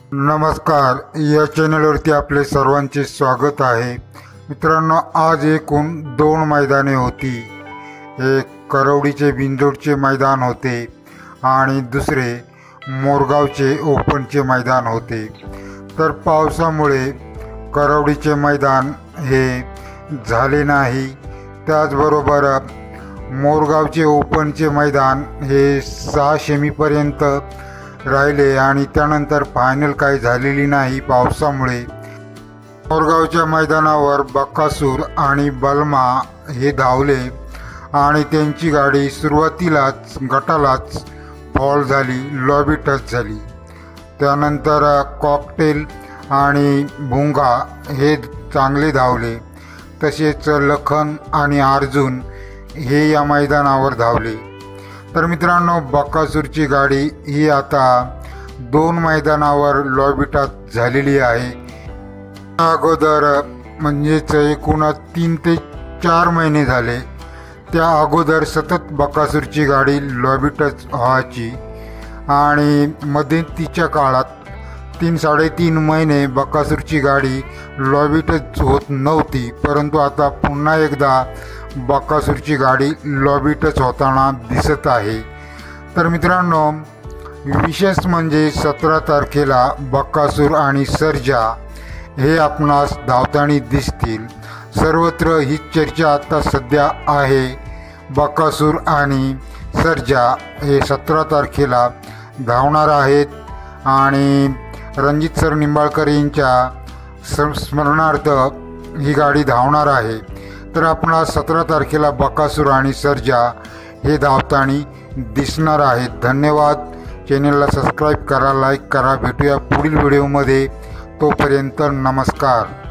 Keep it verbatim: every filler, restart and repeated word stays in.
नमस्कार, या चॅनलवरती आपले सर्वांचे स्वागत आहे। मित्रांनो, आज एकूण दोन मैदाने होती। एक करवडीचे बिंजोडचे मैदान होते आणि दुसरे मोरगावचे ओपनचे मैदान होते। तर पावसामुळे करवडीचे मैदान हे झाले नाही, त्याचबरोबर मोरगावचे ओपनचे मैदान हे सहा सेमीपर्यंत राहिले आणि त्यानंतर फायनल काही झालेली नाही पावसामुळे। मोरगावच्या मैदानावर बकासूर आणि बलमा हे धावले आणि त्यांची गाडी सुरुवातीलाच गटालाच फॉल झाली, लॉबी टच झाली। त्यानंतर कॉकटेल आणि भुंगा हे चांगले धावले, तसेच लखन आणि अर्जुन हे या मैदानावर धावले। तर मित्रांनो, बकासूरची गाडी ही आता दोन मैदानावर लॉबी टच झालेली आहे। अगोदर म्हणजेच एकूण तीन ते चार महिने झाले, त्या अगोदर सतत बकासूरची गाडी लॉबी टच व्हायची आणि मध्यंतरीच्या काळात तीन साडेतीन महिने बकासूरची गाडी लॉबी टच होत नव्हती, परंतु आता पुन्हा एकदा बकासूरची गाडी लॉबी टच होताना दिसत आहे। तर मित्रांनो, विशेष म्हणजे सतरा तारखेला बकासूर आणि सर्जा हे आपणास धावताना दिसतील। सर्वत्र ही चर्चा आता सध्या आहे। बकासूर आणि सर्जा हे सतरा तारखेला धावणार आहेत आणि रणजित सर निंबाळकर यांच्या स्मरणार्थ ही गाडी धावणार आहे। तर आपणास सतरा तारखेला बकासूर आणि सर्जा हे धावताना दिसणार आहेत। धन्यवाद। चॅनलला सबस्क्राईब करा, लाईक करा। भेटूया पुढील व्हिडिओमध्ये, तोपर्यंत नमस्कार।